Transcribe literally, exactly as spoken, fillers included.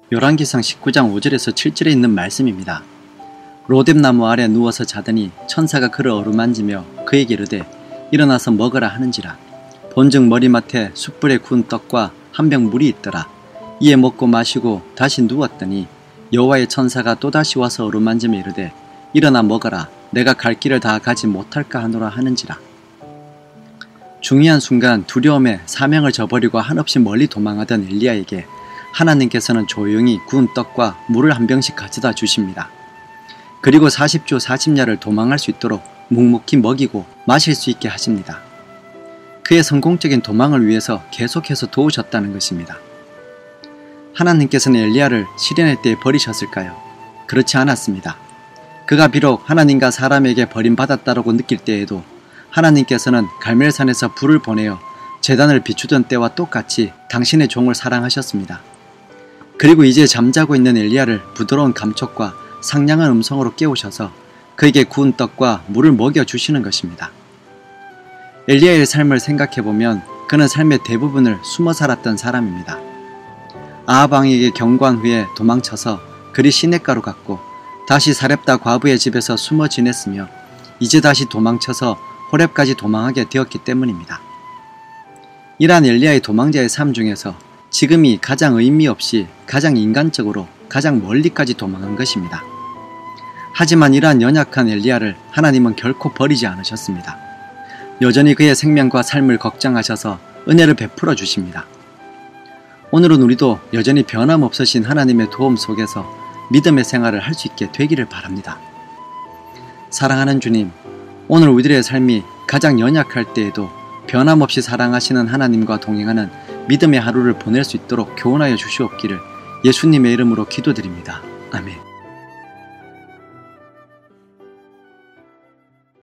열왕기상 십구 장 오 절에서 칠 절에 있는 말씀입니다. 로뎀나무 아래 누워서 자더니 천사가 그를 어루만지며 그에게 이르되 일어나서 먹으라 하는지라. 본즉 머리맡에 숯불에 구운 떡과 한 병 물이 있더라. 이에 먹고 마시고 다시 누웠더니 여호와의 천사가 또다시 와서 어루만지며 이르되 일어나 먹어라. 내가 갈 길을 다 가지 못할까 하노라 하는지라. 중요한 순간 두려움에 사명을 저버리고 한없이 멀리 도망하던 엘리야에게 하나님께서는 조용히 구운 떡과 물을 한 병씩 가져다 주십니다. 그리고 사십 주 사십 야를 도망할 수 있도록 묵묵히 먹이고 마실 수 있게 하십니다. 그의 성공적인 도망을 위해서 계속해서 도우셨다는 것입니다. 하나님께서는 엘리야를 시련의 때에 버리셨을까요? 그렇지 않았습니다. 그가 비록 하나님과 사람에게 버림받았다고 느낄 때에도 하나님께서는 갈멜산에서 불을 보내어 제단을 비추던 때와 똑같이 당신의 종을 사랑하셨습니다. 그리고 이제 잠자고 있는 엘리야를 부드러운 감촉과 상냥한 음성으로 깨우셔서 그에게 구운 떡과 물을 먹여주시는 것입니다. 엘리야의 삶을 생각해보면 그는 삶의 대부분을 숨어 살았던 사람입니다. 아합 왕에게 경고한 후에 도망쳐서 그리 시냇가로 갔고 다시 사렙다 과부의 집에서 숨어 지냈으며 이제 다시 도망쳐서 호렙까지 도망하게 되었기 때문입니다. 이러한 엘리야의 도망자의 삶 중에서 지금이 가장 의미 없이 가장 인간적으로 가장 멀리까지 도망한 것입니다. 하지만 이러한 연약한 엘리야를 하나님은 결코 버리지 않으셨습니다. 여전히 그의 생명과 삶을 걱정하셔서 은혜를 베풀어 주십니다. 오늘은 우리도 여전히 변함없으신 하나님의 도움 속에서 믿음의 생활을 할 수 있게 되기를 바랍니다. 사랑하는 주님, 오늘 우리들의 삶이 가장 연약할 때에도 변함없이 사랑하시는 하나님과 동행하는 믿음의 하루를 보낼 수 있도록 교훈하여 주시옵기를 예수님의 이름으로 기도드립니다. 아멘.